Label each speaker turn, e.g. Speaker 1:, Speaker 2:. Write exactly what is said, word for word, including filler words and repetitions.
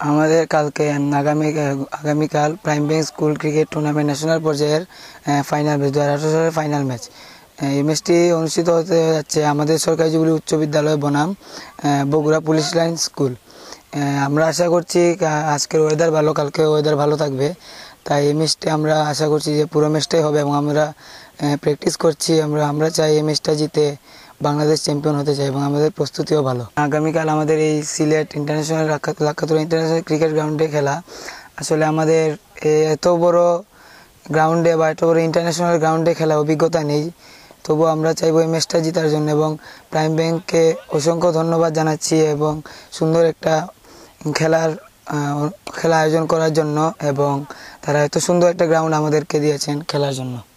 Speaker 1: আমাদের কালকে আগামী আগামীকাল prime bank school cricket tournament national পর্যায়ের ফাইনাল ম্যাচ দু হাজার আঠারো সালের ফাইনাল ম্যাচ এই ম্যাচটি অনুষ্ঠিত হতে যাচ্ছে আমাদের সরকারি জুবিলি উচ্চ বিদ্যালয় বনাম বগুড়া পুলিশ লাইন স্কুল। আমরা আশা করছি আজকের ওয়েদার ভালো, কালকে ওয়েদার ভালো থাকবে, তাই এই ম্যাচটি আমরা আশা করছি যে পুরো ম্যাচটাই হবে এবং আমরা প্র্যাকটিস করছি। আমরা আমরা চাই এই ম্যাচটা জিতে বাংলাদেশ চ্যাম্পিয়ন হতে চাই এবং আমাদের প্রস্তুতিও ভালো। আগামীকাল আমাদের এই Sylhet international Lakkatura international cricket গ্রাউন্ডে খেলা। আসলে আমাদের এত বড় গ্রাউন্ডে বা এত বড় ইন্টারন্যাশনাল গ্রাউন্ডে খেলা অভিজ্ঞতা নেই, তবুও আমরা চাইবো এই ম্যাচটা জেতার জন্য এবং প্রাইম ব্যাংককে অসংখ্য ধন্যবাদ জানাচ্ছি এবং সুন্দর একটা খেলার খেলা আয়োজন করার জন্য এবং তারা এত সুন্দর একটা গ্রাউন্ড আমাদেরকে দিয়েছেন খেলার জন্য।